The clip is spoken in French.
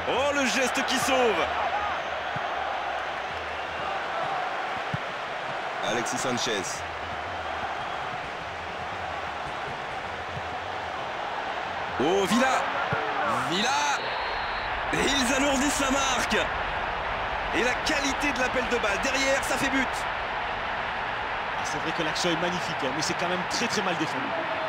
Oh, le geste qui sauve. Alexis Sanchez. Oh, Villa. Villa. Et ils alourdissent la marque. Et la qualité de l'appel de balle. Derrière, ça fait but. C'est vrai que l'action est magnifique, hein, mais c'est quand même très très mal défendu.